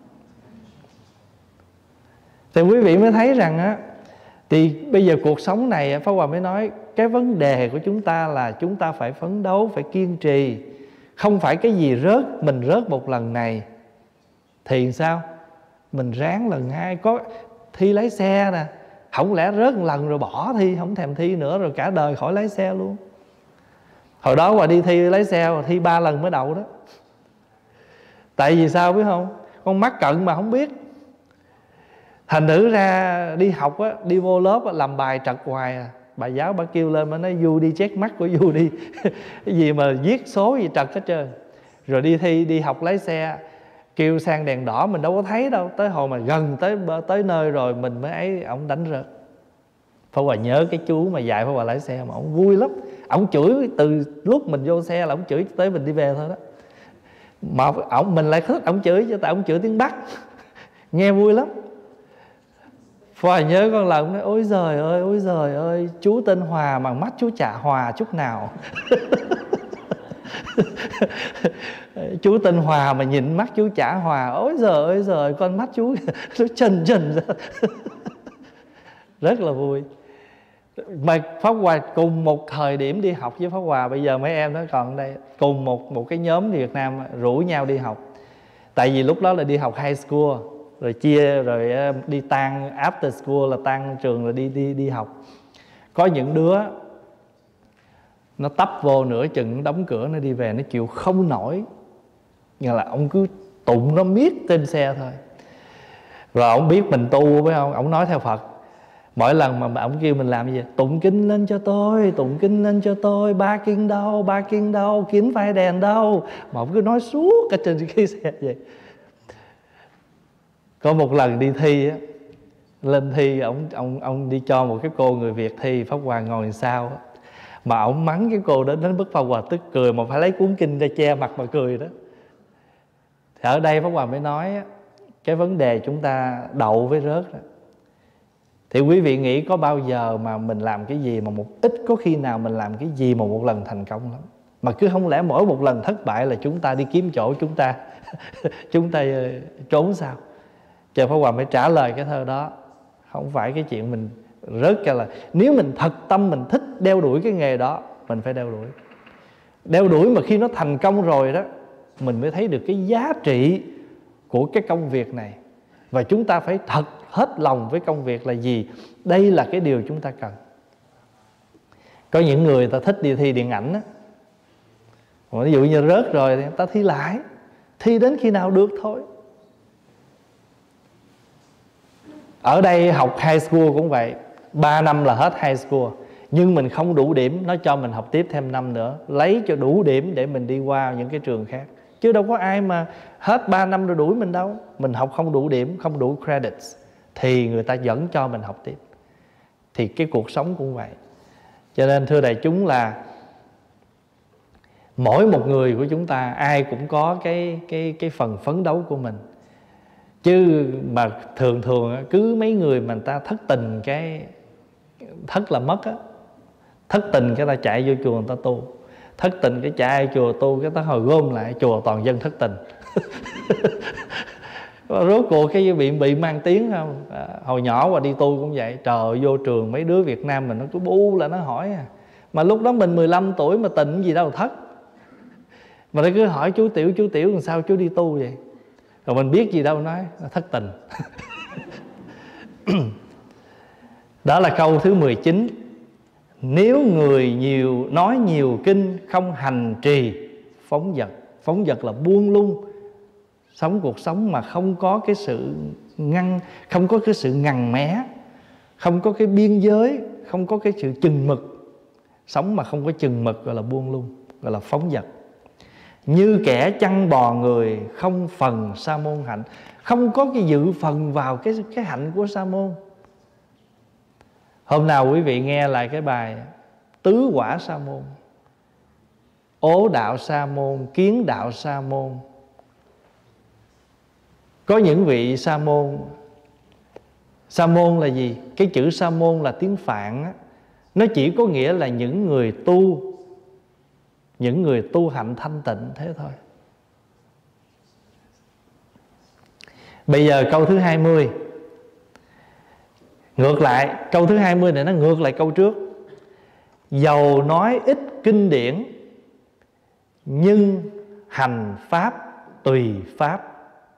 Thì quý vị mới thấy rằng á, thì bây giờ cuộc sống này Pháp Hòa mới nói cái vấn đề của chúng ta là chúng ta phải phấn đấu, phải kiên trì. Không phải cái gì rớt, mình rớt một lần này thì sao? Mình ráng lần hai. Có thi lái xe nè, không lẽ rớt một lần rồi bỏ thi, không thèm thi nữa, rồi cả đời khỏi lái xe luôn. Hồi đó Hòa đi thi lái xe, Hòa thi ba lần mới đậu đó. Tại vì sao biết không? Con mắc cận mà không biết. Thành thử ra đi học á, đi vô lớp á, làm bài trật hoài à. Bà giáo bà kêu lên, bà nói Du đi check mắt của Du đi. Cái gì mà viết số gì trật hết trơn. Rồi đi thi, đi học lái xe, kêu sang đèn đỏ mình đâu có thấy đâu. Tới hồi mà gần tới tới nơi rồi mình mới ấy, ổng đánh rớt. Pháp Hòa nhớ cái chú mà dạy Pháp Hòa lái xe mà ổng vui lắm. Ổng chửi từ lúc mình vô xe là ổng chửi tới mình đi về thôi đó. Mà ổng mình lại thích ổng chửi, chứ tại ổng chửi tiếng Bắc. Nghe vui lắm. Pháp Hòa nhớ con lần nói ôi giời ơi, ôi giời ơi, chú tên Hòa mà mắt chú chả hòa chút nào. Chú tên Hòa mà nhìn mắt chú chả hòa. Ôi giời ơi giời, con mắt chú nó trần trần ra. Rất là vui. Mà Pháp Hòa cùng một thời điểm đi học với Pháp Hòa. Bây giờ mấy em nó còn ở đây. Cùng một một cái nhóm Việt Nam rủ nhau đi học. Tại vì lúc đó là đi học high school, rồi chia rồi đi tan after school, là tan trường rồi đi đi đi học. Có những đứa nó tấp vô nửa chừng đóng cửa nó đi về, nó chịu không nổi. Như là ông cứ tụng nó miết trên xe thôi. Rồi ông biết mình tu phải không? Ông nói theo Phật. Mỗi lần mà ông kêu mình làm gì? Tụng kinh lên cho tôi, tụng kinh lên cho tôi. Ba kinh đâu, ba kinh đâu, kiến phai đèn đâu. Mà ông cứ nói suốt cả trên cái xe vậy. Có một lần đi thi á, lên thi ông, ông, ông đi cho một cái cô người Việt thi. Pháp Hòa ngồi đằng sau á. Mà ông mắng cái cô đó đến mức Pháp Hòa tức cười, mà phải lấy cuốn kinh ra che mặt mà cười đó. Thì ở đây Pháp Hòa mới nói á, cái vấn đề chúng ta đậu với rớt đó, Thì quý vị nghĩ có bao giờ mà mình làm cái gì mà một ít có khi nào mình làm cái gì mà một lần thành công lắm. Mà cứ không lẽ mỗi một lần thất bại là chúng ta đi kiếm chỗ chúng ta chúng ta trốn sao? Chợ Pháp Hòa mới trả lời cái thơ đó. Không phải cái chuyện mình rớt ra là nếu mình thật tâm mình thích đeo đuổi cái nghề đó, mình phải đeo đuổi. Đeo đuổi mà khi nó thành công rồi đó, mình mới thấy được cái giá trị của cái công việc này. Và chúng ta phải thật hết lòng với công việc là gì? Đây là cái điều chúng ta cần. Có những người ta thích đi thi điện ảnh á, ví dụ như rớt rồi thì ta thi lại, thi đến khi nào được thôi. Ở đây học high school cũng vậy, ba năm là hết high school. Nhưng mình không đủ điểm, nó cho mình học tiếp thêm năm nữa, lấy cho đủ điểm để mình đi qua những cái trường khác. Chứ đâu có ai mà hết ba năm rồi đuổi mình đâu. Mình học không đủ điểm, không đủ credits thì người ta vẫn cho mình học tiếp. Thì cái cuộc sống cũng vậy. Cho nên thưa đại chúng là mỗi một người của chúng ta ai cũng có cái, cái, cái phần phấn đấu của mình. Chứ mà thường thường cứ mấy người mà người ta thất tình cái thất là mất á. Thất tình cái ta chạy vô chùa người ta tu, thất tình cái chạy vô chùa tu, cái ta hồi gom lại chùa toàn dân thất tình. Rốt cuộc cái bị bị mang tiếng không? À, hồi nhỏ qua đi tu cũng vậy. Trời ơi, vô trường mấy đứa Việt Nam mình nó cứ bu là nó hỏi à. Mà lúc đó mình mười lăm tuổi mà tình gì đâu thất. Mà nó cứ hỏi chú Tiểu, chú Tiểu làm sao chú đi tu vậy? Rồi mình biết gì đâu nói, nó thất tình. Đó là câu thứ mười chín. Nếu người nhiều nói nhiều kinh, không hành trì phóng dật. Phóng dật là buông lung, sống cuộc sống mà không có cái sự ngăn, không có cái sự ngằn mé, không có cái biên giới, không có cái sự chừng mực. Sống mà không có chừng mực gọi là buông lung, gọi là phóng dật. Như kẻ chăn bò người, không phần sa môn hạnh. Không có cái dự phần vào cái, cái hạnh của sa môn. Hôm nào quý vị nghe lại cái bài Tứ Quả Sa Môn, Ố Đạo Sa Môn, Kiến Đạo Sa Môn. Có những vị sa môn. Sa môn là gì? Cái chữ sa môn là tiếng Phạn á. Nó chỉ có nghĩa là những người tu, những người tu hạnh thanh tịnh, thế thôi. Bây giờ câu thứ hai mươi. Ngược lại, câu thứ hai mươi này nó ngược lại câu trước. Dầu nói ít kinh điển, nhưng hành pháp tùy pháp.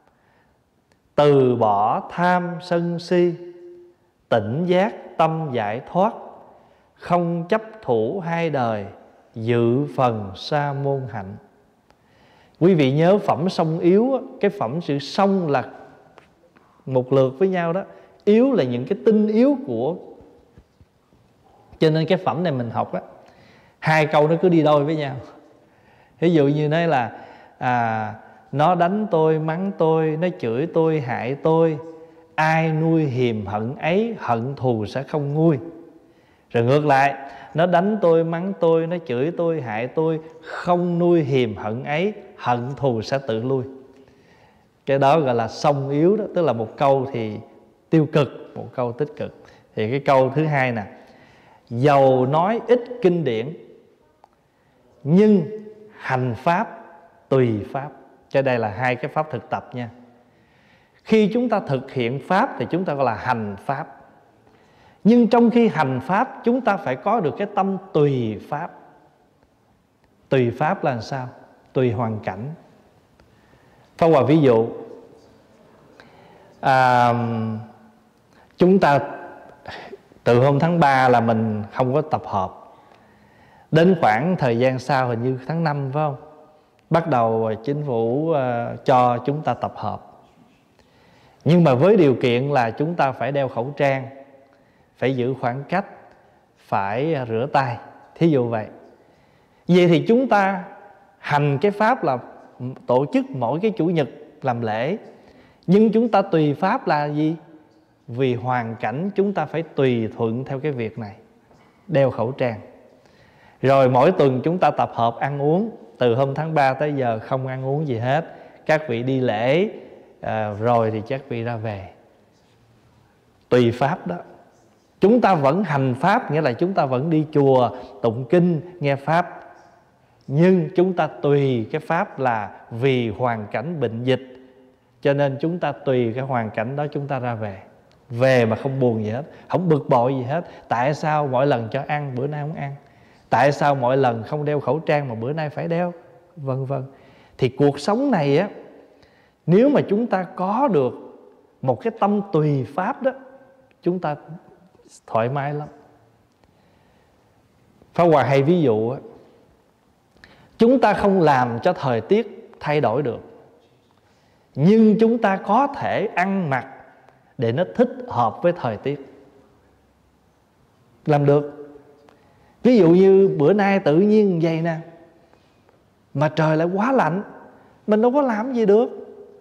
Từ bỏ tham sân si, tỉnh giác tâm giải thoát. Không chấp thủ hai đời, dự phần sa môn hạnh. Quý vị nhớ phẩm song yếu, cái phẩm sự song là một lượt với nhau đó. Yếu là những cái tinh yếu của. Cho nên cái phẩm này mình học á, hai câu nó cứ đi đôi với nhau. Ví dụ như nói là à, nó đánh tôi, mắng tôi, nó chửi tôi, hại tôi. Ai nuôi hiềm hận ấy, hận thù sẽ không nguôi. Rồi ngược lại, nó đánh tôi, mắng tôi, nó chửi tôi, hại tôi. Không nuôi hiềm hận ấy, hận thù sẽ tự lui. Cái đó gọi là song yếu đó. Tức là một câu thì tiêu cực, một câu tích cực. Thì cái câu thứ hai nè, dầu nói ít kinh điển, nhưng hành pháp tùy pháp. Cái đây là hai cái pháp thực tập nha. Khi chúng ta thực hiện pháp thì chúng ta gọi là hành pháp. Nhưng trong khi hành pháp, chúng ta phải có được cái tâm tùy pháp. Tùy pháp là sao? Tùy hoàn cảnh. Pháp Hòa ví dụ, à, chúng ta từ hôm tháng ba là mình không có tập hợp. Đến khoảng thời gian sau, hình như tháng năm phải không, bắt đầu chính phủ uh, cho chúng ta tập hợp. Nhưng mà với điều kiện là chúng ta phải đeo khẩu trang, phải giữ khoảng cách, phải rửa tay, thí dụ vậy. Vậy thì chúng ta hành cái pháp là tổ chức mỗi cái chủ nhật làm lễ. Nhưng chúng ta tùy pháp là gì? Vì hoàn cảnh chúng ta phải tùy thuận theo cái việc này, đeo khẩu trang. Rồi mỗi tuần chúng ta tập hợp ăn uống. Từ hôm tháng ba tới giờ không ăn uống gì hết. Các vị đi lễ à, rồi thì các vị ra về. Tùy pháp đó. Chúng ta vẫn hành pháp, nghĩa là chúng ta vẫn đi chùa, tụng kinh, nghe pháp, nhưng chúng ta tùy cái pháp là vì hoàn cảnh bệnh dịch, cho nên chúng ta tùy cái hoàn cảnh đó chúng ta ra về. Về mà không buồn gì hết, không bực bội gì hết. Tại sao mỗi lần cho ăn bữa nay không ăn? Tại sao mỗi lần không đeo khẩu trang mà bữa nay phải đeo? Vân vân. Thì cuộc sống này á, nếu mà chúng ta có được một cái tâm tùy pháp đó, chúng ta thoải mái lắm. Pháp Hòa hay ví dụ á, chúng ta không làm cho thời tiết thay đổi được, nhưng chúng ta có thể ăn mặc để nó thích hợp với thời tiết. Làm được. Ví dụ như bữa nay tự nhiên vậy nè, mà trời lại quá lạnh, mình đâu có làm gì được.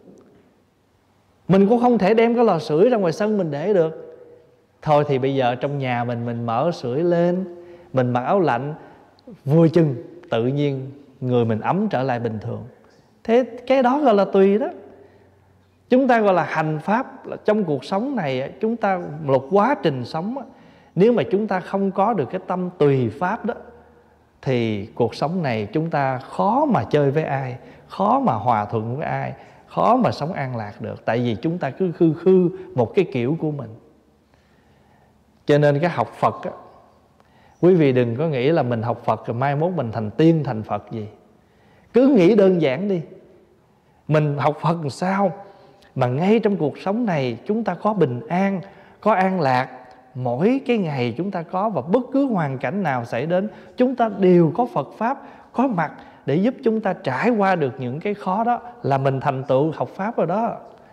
Mình cũng không thể đem cái lò sưởi ra ngoài sân mình để được. Thôi thì bây giờ trong nhà mình Mình mở sưởi lên, mình mặc áo lạnh, vui chừng tự nhiên người mình ấm trở lại bình thường. Thế cái đó gọi là tùy đó. Chúng ta gọi là hành pháp. Là trong cuộc sống này, chúng ta một quá trình sống, nếu mà chúng ta không có được cái tâm tùy pháp đó, thì cuộc sống này chúng ta khó mà chơi với ai, khó mà hòa thuận với ai, khó mà sống an lạc được. Tại vì chúng ta cứ khư khư một cái kiểu của mình. Cho nên cái học Phật á, quý vị đừng có nghĩ là mình học Phật rồi mai mốt mình thành tiên thành Phật gì. Cứ nghĩ đơn giản đi. Mình học Phật làm sao mà ngay trong cuộc sống này chúng ta có bình an, có an lạc. Mỗi cái ngày chúng ta có, và bất cứ hoàn cảnh nào xảy đến, chúng ta đều có Phật Pháp có mặt để giúp chúng ta trải qua được những cái khó đó, là mình thành tựu học Pháp rồi đó.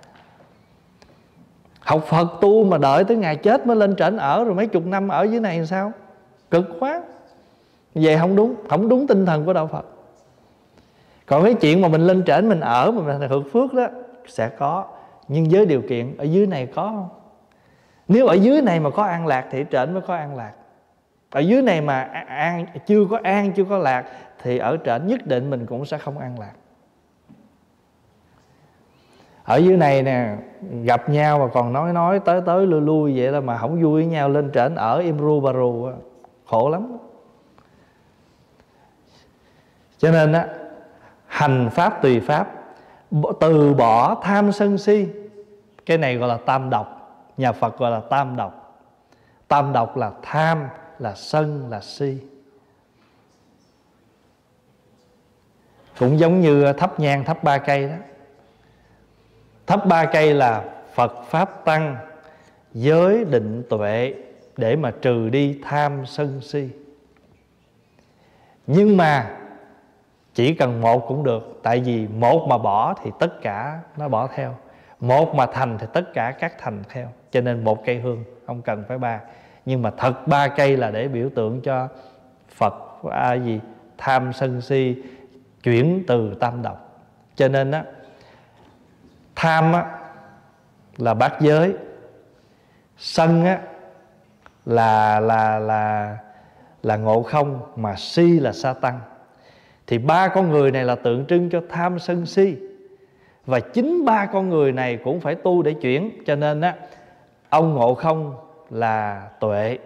Học Phật tu mà đợi tới ngày chết mới lên trển ở, rồi mấy chục năm ở dưới này làm sao? Cực quá. Vậy không đúng, không đúng tinh thần của đạo Phật. Còn cái chuyện mà mình lên trển mình ở mà mình hưởng phước đó sẽ có, nhưng với điều kiện ở dưới này có không? Nếu ở dưới này mà có an lạc thì trển mới có an lạc. Ở dưới này mà an, chưa có an, chưa có lạc thì ở trển nhất định mình cũng sẽ không an lạc. Ở dưới này nè, gặp nhau mà còn nói nói tới tới lui lui vậy là mà không vui với nhau, lên trển ở im ru bà rù, khổ lắm. Cho nên á, hành pháp tùy pháp, từ bỏ tham sân si. Cái này gọi là tam độc. Nhà Phật gọi là tam độc. Tam độc là tham, là sân, là si. Cũng giống như thắp nhang thắp ba cây đó. Thắp ba cây là Phật Pháp Tăng, giới định tuệ, để mà trừ đi tham sân si. Nhưng mà chỉ cần một cũng được. Tại vì một mà bỏ thì tất cả nó bỏ theo, một mà thành thì tất cả các thành theo. Cho nên một cây hương không cần phải ba. Nhưng mà thật ba cây là để biểu tượng cho Phật à, gì tham sân si chuyển từ tam độc. Cho nên á, tham á, là bát giới, sân á, là là là là ngộ không, mà si là sa tăng. Thì ba con người này là tượng trưng cho tham sân si. Và chính ba con người này cũng phải tu để chuyển. Cho nên á, ông ngộ không là tuệ,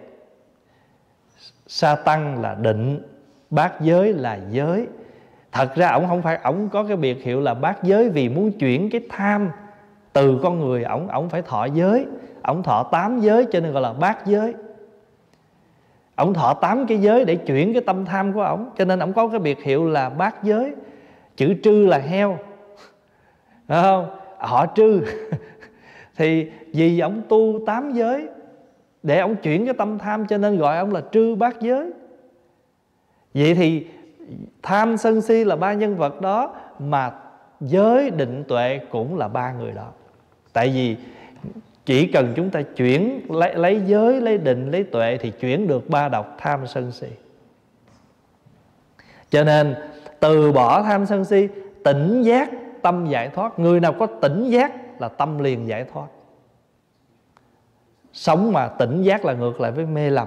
sa tăng là định, bát giới là giới. Thật ra ổng không phải, ổng có cái biệt hiệu là bát giới vì muốn chuyển cái tham từ con người, ổng ổng phải thọ giới, ổng thọ tám giới cho nên gọi là bát giới. Ổng thọ tám cái giới để chuyển cái tâm tham của ổng, cho nên ổng có cái biệt hiệu là bát giới. Chữ trư là heo, phải không? Họ trư thì vì ổng tu tám giới để ổng chuyển cái tâm tham, cho nên gọi ổng là trư bát giới. Vậy thì tham sân si là ba nhân vật đó, mà giới định tuệ cũng là ba người đó. Tại vì chỉ cần chúng ta chuyển lấy, lấy giới, lấy định, lấy tuệ thì chuyển được ba độc tham sân si. Cho nên từ bỏ tham sân si, tỉnh giác, tâm giải thoát. Người nào có tỉnh giác là tâm liền giải thoát. Sống mà tỉnh giác là ngược lại với mê lầm.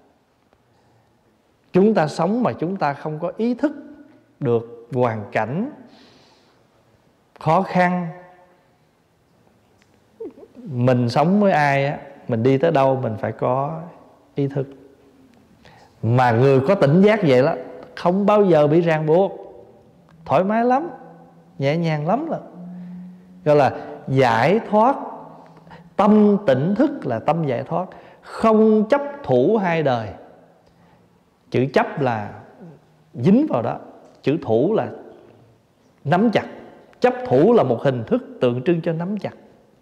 Chúng ta sống mà chúng ta không có ý thức được hoàn cảnh khó khăn. Mình sống với ai á, mình đi tới đâu mình phải có ý thức. Mà người có tỉnh giác vậy đó, không bao giờ bị ràng buộc, thoải mái lắm, nhẹ nhàng lắm. Là gọi là giải thoát. Tâm tỉnh thức là tâm giải thoát, không chấp thủ hai đời. Chữ chấp là dính vào đó, chữ thủ là nắm chặt. Chấp thủ là một hình thức tượng trưng cho nắm chặt.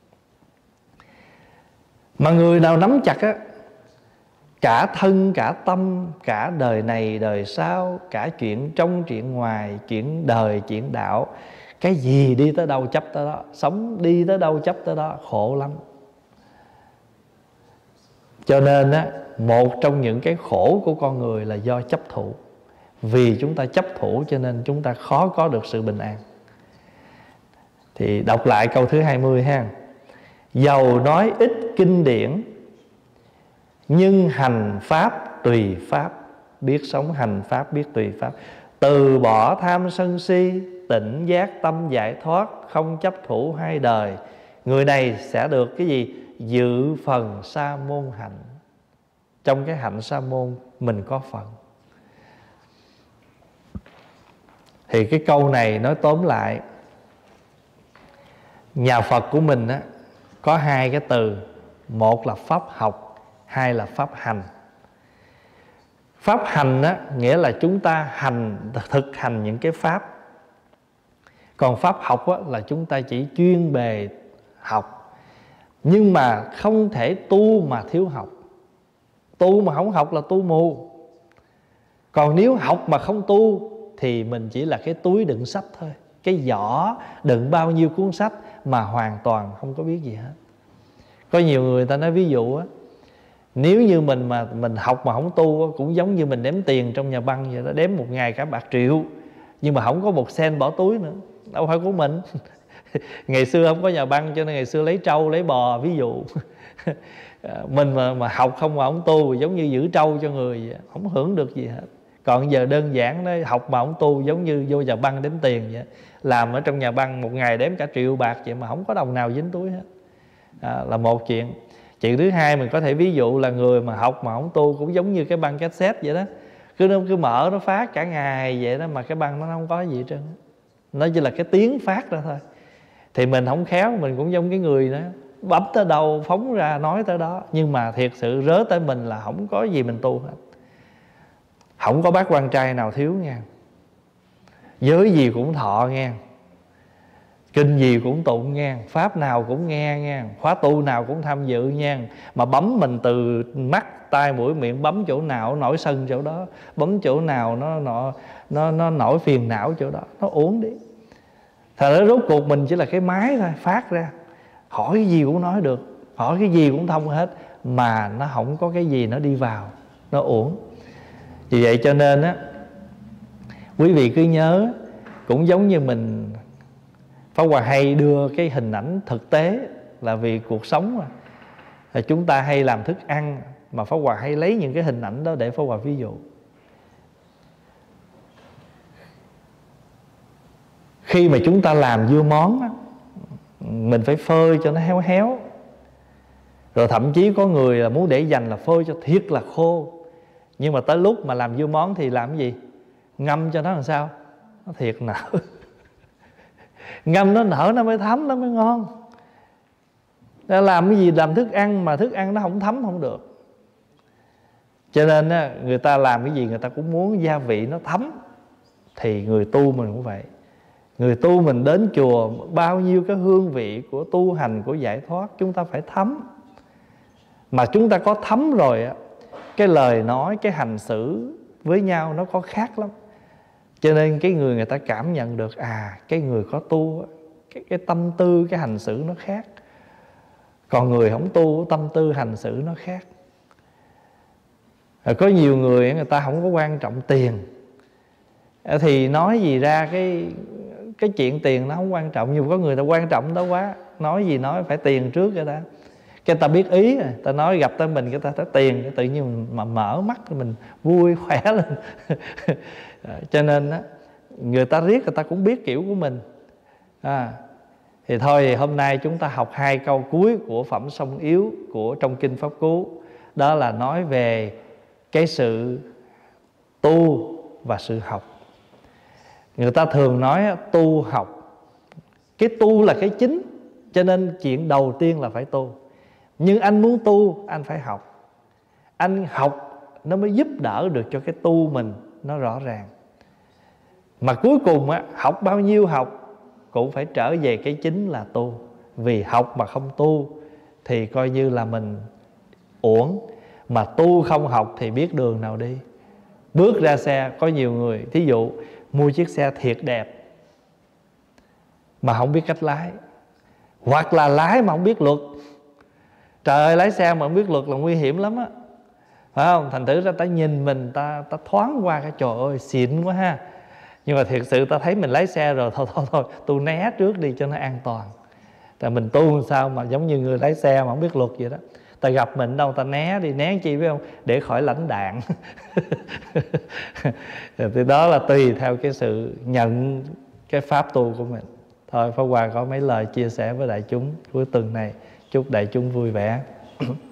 Mà người nào nắm chặt á, cả thân, cả tâm, cả đời này, đời sau, cả chuyện trong, chuyện ngoài, chuyện đời, chuyện đạo, cái gì đi tới đâu chấp tới đó, sống đi tới đâu chấp tới đó, khổ lắm. Cho nên á, một trong những cái khổ của con người là do chấp thủ. Vì chúng ta chấp thủ cho nên chúng ta khó có được sự bình an. Thì đọc lại câu thứ hai mươi ha. Dầu nói ít kinh điển, nhưng hành pháp tùy pháp. Biết sống hành pháp, biết tùy pháp. Từ bỏ tham sân si, tỉnh giác tâm giải thoát, không chấp thủ hai đời. Người này sẽ được cái gì? Dự phần sa môn hạnh. Trong cái hạnh sa môn mình có phần. Thì cái câu này nói tóm lại, nhà Phật của mình á, có hai cái từ. Một là pháp học, hai là pháp hành. Pháp hành á, nghĩa là chúng ta hành, thực hành những cái pháp. Còn pháp học á, là chúng ta chỉ chuyên bề học. Nhưng mà không thể tu mà thiếu học. Tu mà không học là tu mù. Còn nếu học mà không tu thì mình chỉ là cái túi đựng sách thôi, cái giỏ đựng bao nhiêu cuốn sách mà hoàn toàn không có biết gì hết. Có nhiều người ta nói ví dụ á, nếu như mình mà mình học mà không tu cũng giống như mình đếm tiền trong nhà băng vậy đó, đếm một ngày cả bạc triệu nhưng mà không có một sen bỏ túi nữa, đâu phải của mình. Ngày xưa không có nhà băng cho nên ngày xưa lấy trâu lấy bò ví dụ. Mình mà, mà học không mà không tu giống như giữ trâu cho người vậy, không hưởng được gì hết. Còn giờ đơn giản đó, học mà không tu giống như vô nhà băng đếm tiền vậy. Làm ở trong nhà băng một ngày đếm cả triệu bạc vậy mà không có đồng nào dính túi hết. À, là một chuyện. Chuyện thứ hai mình có thể ví dụ là người mà học mà không tu cũng giống như cái băng cassette vậy đó. Cứ nó cứ mở nó phát cả ngày vậy đó mà cái băng nó không có gì hết trơn. Nó chỉ là cái tiếng phát ra thôi. Thì mình không khéo mình cũng giống cái người đó, bấm tới đâu phóng ra nói tới đó. Nhưng mà thiệt sự rớ tới mình là không có gì mình tu hết. Không có bác quan trai nào thiếu nha. Giới gì cũng thọ nha. Kinh gì cũng tụng nha. Pháp nào cũng nghe nha. Khóa tu nào cũng tham dự nha. Mà bấm mình từ mắt, tai, mũi, miệng, bấm chỗ nào nó nổi sân chỗ đó, bấm chỗ nào nó, nó, nó, nó nổi phiền não chỗ đó. Nó uống đi. Thật ra rốt cuộc mình chỉ là cái máy thôi, phát ra. Hỏi cái gì cũng nói được, hỏi cái gì cũng thông hết. Mà nó không có cái gì nó đi vào, nó uổng. Vì vậy cho nên á, quý vị cứ nhớ, cũng giống như mình, Pháp Hòa hay đưa cái hình ảnh thực tế là vì cuộc sống mà. Thì chúng ta hay làm thức ăn, mà Pháp Hòa hay lấy những cái hình ảnh đó để Pháp Hòa ví dụ. Khi mà chúng ta làm dưa món á, mình phải phơi cho nó héo héo. Rồi thậm chí có người là muốn để dành là phơi cho thiệt là khô. Nhưng mà tới lúc mà làm dưa món thì làm cái gì? Ngâm cho nó làm sao? Nó thiệt nở. Ngâm nó nở nó mới thấm, nó mới ngon. Đã làm cái gì làm thức ăn mà thức ăn nó không thấm không được. Cho nên á, người ta làm cái gì người ta cũng muốn gia vị nó thấm. Thì người tu mình cũng vậy. Người tu mình đến chùa, bao nhiêu cái hương vị của tu hành, của giải thoát chúng ta phải thấm. Mà chúng ta có thấm rồi á, cái lời nói, cái hành xử với nhau nó có khác lắm. Cho nên cái người người ta cảm nhận được, à cái người có tu á, cái, cái tâm tư, cái hành xử nó khác. Còn người không tu, tâm tư hành xử nó khác. Rồi có nhiều người người ta không có quan trọng tiền, thì nói gì ra cái cái chuyện tiền nó không quan trọng. Nhưng có người ta quan trọng đó quá, nói gì nói phải tiền trước rồi ta. Cái ta biết ý rồi, ta nói gặp tới mình cái ta thấy tiền, cái tự nhiên mà mở mắt mình vui khỏe lên. Cho nên á, người ta riết người ta cũng biết kiểu của mình. À, thì thôi thì hôm nay chúng ta học hai câu cuối của phẩm Sông Yếu của trong Kinh Pháp Cú. đó là nói về cái sự tu và sự học. Người ta thường nói tu học, cái tu là cái chính, cho nên chuyện đầu tiên là phải tu. Nhưng anh muốn tu, anh phải học. Anh học nó mới giúp đỡ được cho cái tu mình nó rõ ràng. Mà cuối cùng á, học bao nhiêu học cũng phải trở về cái chính là tu. Vì học mà không tu thì coi như là mình uổng. Mà tu không học thì biết đường nào đi. Bước ra xe, có nhiều người thí dụ mua chiếc xe thiệt đẹp mà không biết cách lái, hoặc là lái mà không biết luật. Trời ơi, lái xe mà không biết luật là nguy hiểm lắm á, phải không? Thành thử ra ta nhìn mình, ta ta thoáng qua cái trời ơi xịn quá ha. Nhưng mà thiệt sự ta thấy mình lái xe rồi, thôi thôi thôi tôi né trước đi cho nó an toàn. Tại mình tu sao mà giống như người lái xe mà không biết luật vậy đó. Ta gặp mình đâu ta né đi, né chi biết không? Để khỏi lãnh đạn. Thì đó là tùy theo cái sự nhận cái pháp tu của mình. Thôi Pháp Hòa có mấy lời chia sẻ với đại chúng cuối tuần này. Chúc đại chúng vui vẻ.